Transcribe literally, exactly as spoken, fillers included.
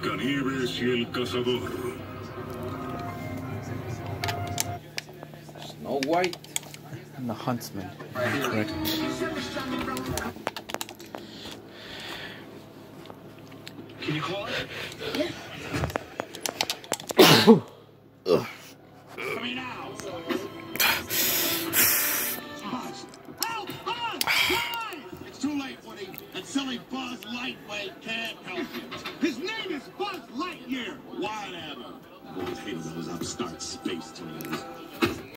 Blancanieves y el cazador. Snow White and the Huntsman. Correct. Can you call it? Yeah. Ugh. Coming out. Buzz. Help! Buzz! Buzz! It's too late, Woody. That silly Buzz Lightweight can't help you. His name is Buzz Lightyear. Whatever. Always hated those upstart space tunes.